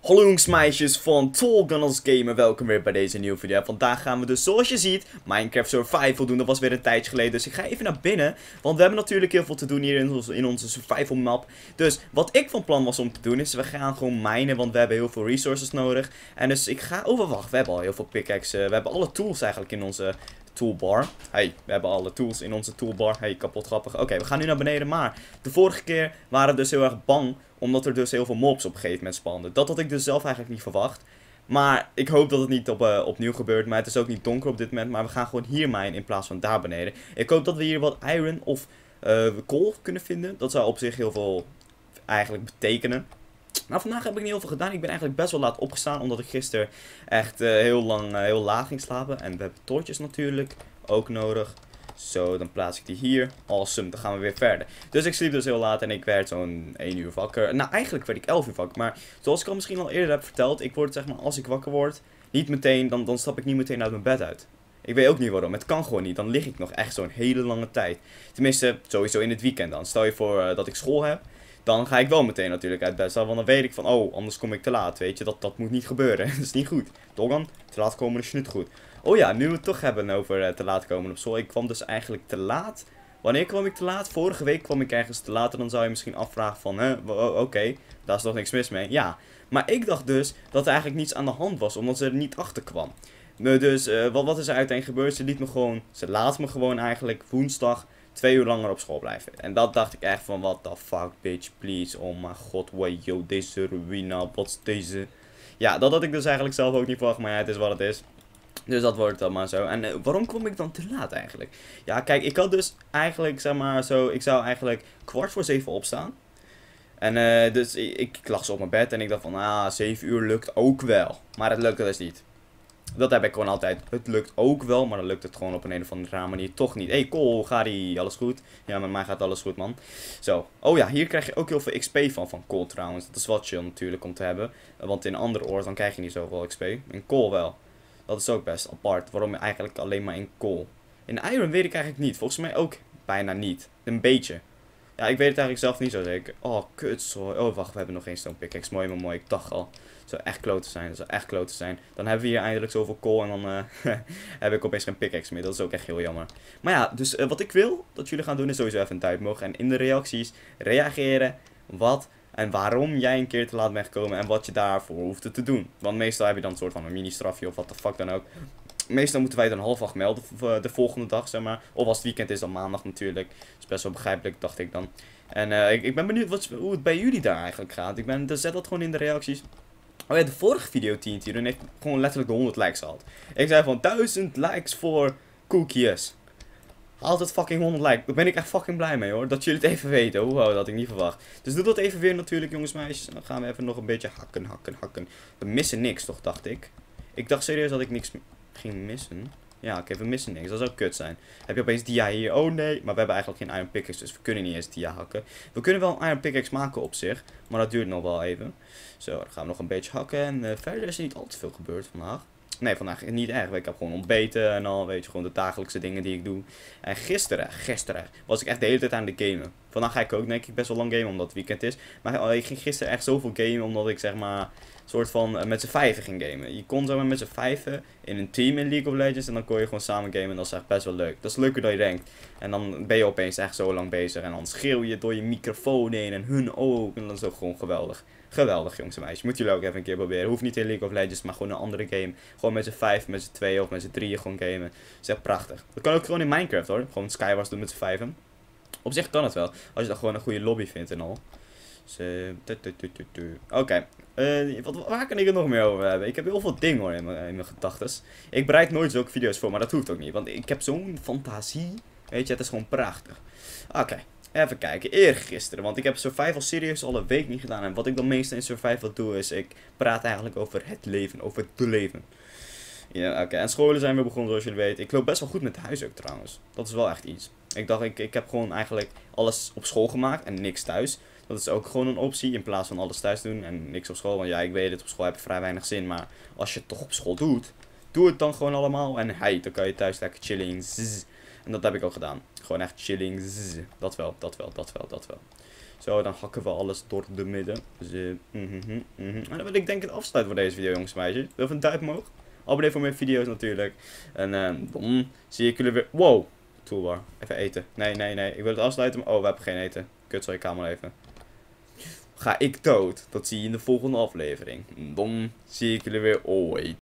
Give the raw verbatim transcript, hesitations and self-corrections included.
Hallo jongens meisjes van Tallgunnels Gamer, welkom weer bij deze nieuwe video. Vandaag gaan we dus, zoals je ziet, Minecraft Survival doen. Dat was weer een tijdje geleden, dus ik ga even naar binnen. Want we hebben natuurlijk heel veel te doen hier in onze, in onze survival map. Dus wat ik van plan was om te doen is, we gaan gewoon minen, want we hebben heel veel resources nodig. En dus ik ga, oh wacht, we hebben al heel veel pickaxes. We hebben alle tools eigenlijk in onze toolbar. Hey, we hebben alle tools in onze toolbar. Hey, kapot grappig. Oké, okay, we gaan nu naar beneden, maar de vorige keer waren we dus heel erg bang, omdat er dus heel veel mobs op een gegeven moment spawnden. Dat had ik dus zelf eigenlijk niet verwacht. Maar ik hoop dat het niet op, uh, opnieuw gebeurt. Maar het is ook niet donker op dit moment. Maar we gaan gewoon hier minen in plaats van daar beneden. Ik hoop dat we hier wat iron of uh, kool kunnen vinden. Dat zou op zich heel veel eigenlijk betekenen. Nou, vandaag heb ik niet heel veel gedaan. Ik ben eigenlijk best wel laat opgestaan. Omdat ik gisteren echt uh, heel lang uh, heel laag ging slapen. En we hebben torches natuurlijk ook nodig. Zo, dan plaats ik die hier. Awesome, dan gaan we weer verder. Dus ik sliep dus heel laat en ik werd zo'n één uur wakker. Nou, eigenlijk werd ik elf uur wakker. Maar zoals ik al misschien al eerder heb verteld, ik word zeg maar, als ik wakker word, niet meteen, dan, dan stap ik niet meteen uit mijn bed uit. Ik weet ook niet waarom, het kan gewoon niet. Dan lig ik nog echt zo'n hele lange tijd. Tenminste, sowieso in het weekend dan. Stel je voor uh, dat ik school heb. Dan ga ik wel meteen natuurlijk uit bed staan, want dan weet ik van, oh, anders kom ik te laat, weet je. Dat, dat moet niet gebeuren, dat is niet goed. Dogan, te laat komen is niet goed. Oh ja, nu we het toch hebben over uh, te laat komen op school. Ik kwam dus eigenlijk te laat. Wanneer kwam ik te laat? Vorige week kwam ik ergens te laat. En dan zou je misschien afvragen van, hè, oké, okay, daar is toch niks mis mee. Ja, maar ik dacht dus dat er eigenlijk niets aan de hand was, omdat ze er niet achter kwam. Dus uh, wat, wat is er uiteindelijk gebeurd? Ze liet me gewoon, ze laat me gewoon eigenlijk woensdag twee uur langer op school blijven. En dat dacht ik echt van, what the fuck, bitch, please. Oh mijn god, wow, yo, deze ruïna, wat is deze? Ja, dat had ik dus eigenlijk zelf ook niet verwacht, maar ja, het is wat het is. Dus dat wordt dan maar zo. En uh, waarom kwam ik dan te laat eigenlijk? Ja, kijk, ik had dus eigenlijk, zeg maar zo, ik zou eigenlijk kwart voor zeven opstaan. En uh, dus ik, ik lag zo op mijn bed en ik dacht van, ah, zeven uur lukt ook wel. Maar het lukte dus niet. Dat heb ik gewoon altijd. Het lukt ook wel, maar dan lukt het gewoon op een, een of andere rare manier toch niet. Hé, hey, Cole, gaat-ie? Alles goed? Ja, met mij gaat alles goed, man. Zo. Oh ja, hier krijg je ook heel veel X P van, van Cole trouwens. Dat is wat chill natuurlijk om te hebben. Want in andere oors dan krijg je niet zoveel X P. In Cole wel. Dat is ook best apart. Waarom eigenlijk alleen maar in kool? In iron weet ik eigenlijk niet. Volgens mij ook bijna niet. Een beetje. Ja, ik weet het eigenlijk zelf niet zo zeker. Oh, kut. Sorry. Oh, wacht. We hebben nog geen stone pickaxe. Mooi, maar mooi. Ik dacht al. Het zou echt kloten zijn. Dat zou echt kloten zijn. Dan hebben we hier eindelijk zoveel kool. En dan uh, heb ik opeens geen pickaxe meer. Dat is ook echt heel jammer. Maar ja, dus uh, wat ik wil dat jullie gaan doen is sowieso even een duimpje omhoog. En in de reacties reageren. Wat... En waarom jij een keer te laat bent gekomen en wat je daarvoor hoeft te doen. Want meestal heb je dan een soort van een mini-strafje of wat de fuck dan ook. Meestal moeten wij dan half acht melden de volgende dag, zeg maar. Of als het weekend is, dan maandag natuurlijk. Dat is best wel begrijpelijk, dacht ik dan. En uh, ik, ik ben benieuwd wat, hoe het bij jullie daar eigenlijk gaat. Ik ben, dus zet dat gewoon in de reacties. Oh ja, de vorige video T N T toen heeft gewoon letterlijk de honderd likes gehad. Ik zei van duizend likes voor cookies. Altijd fucking honderd likes. Daar ben ik echt fucking blij mee hoor. Dat jullie het even weten. Wow, dat had ik niet verwacht. Dus doe dat even weer natuurlijk jongens meisjes. En dan gaan we even nog een beetje hakken, hakken, hakken. We missen niks toch, dacht ik. Ik dacht serieus dat ik niks ging missen. Ja, oké, okay, we missen niks. Dat zou kut zijn. Heb je opeens dia hier? Oh nee. Maar we hebben eigenlijk geen iron pickaxe, dus we kunnen niet eens dia hakken. We kunnen wel een iron pickaxe maken op zich. Maar dat duurt nog wel even. Zo, dan gaan we nog een beetje hakken. En uh, verder is er niet al te veel gebeurd vandaag. Nee, vandaag niet erg. Ik heb gewoon ontbeten en al, weet je, gewoon de dagelijkse dingen die ik doe. En gisteren, gisteren was ik echt de hele tijd aan de gamen. Vandaag ga ik ook denk ik best wel lang gamen, omdat het weekend is. Maar ik ging gisteren echt zoveel gamen, omdat ik zeg maar, soort van uh, met z'n vijven ging gamen. Je kon zeg maar met z'n vijven in een team in League of Legends en dan kon je gewoon samen gamen en dat is echt best wel leuk. Dat is leuker dan je denkt. En dan ben je opeens echt zo lang bezig en dan schreeuw je door je microfoon heen en hun ook. En dat is ook gewoon geweldig. Geweldig jongens en meisjes. Moeten jullie ook even een keer proberen. Hoeft niet in League of Legends, maar gewoon een andere game. Gewoon met z'n vijf, met z'n tweeën of met z'n drieën gewoon gamen. Dat is echt prachtig. Dat kan ook gewoon in Minecraft hoor. Gewoon Skywars doen met z'n vijven. Op zich kan het wel. Als je dan gewoon een goede lobby vindt en al. Dus, uh, Oké. Okay. Uh, waar kan ik het nog meer over hebben? Ik heb heel veel dingen hoor in mijn, in mijn gedachtes. Ik bereid nooit zulke video's voor, maar dat hoeft ook niet. Want ik heb zo'n fantasie. Weet je, het is gewoon prachtig. Oké. Okay. Even kijken, eergisteren, want ik heb Survival serieus al een week niet gedaan. En wat ik dan meestal in Survival doe is, ik praat eigenlijk over het leven, over het leven. Ja, oké, okay. En scholen zijn we begonnen zoals jullie weten. Ik loop best wel goed met huis ook trouwens. Dat is wel echt iets. Ik dacht, ik, ik heb gewoon eigenlijk alles op school gemaakt en niks thuis. Dat is ook gewoon een optie, in plaats van alles thuis doen en niks op school. Want ja, ik weet het, op school heb je vrij weinig zin, maar als je het toch op school doet, doe het dan gewoon allemaal. En hey, dan kan je thuis lekker chilling. Zzz. En dat heb ik ook gedaan. Gewoon echt chilling. Zzz. Dat wel, dat wel, dat wel, dat wel. Zo, dan hakken we alles door de midden. Dus, uh, mm -hmm, mm -hmm. En dan wil ik denk ik het afsluiten voor deze video, jongens en meisjes. Wil even een duimpje omhoog. Abonneer voor meer video's natuurlijk. En uh, dan zie ik jullie weer... Wow! Toolbar. Even eten. Nee, nee, nee. Ik wil het afsluiten, maar... Oh, we hebben geen eten. Kut, zal je kamer even. Ga ik dood? Dat zie je in de volgende aflevering. Dan zie ik jullie weer ooit.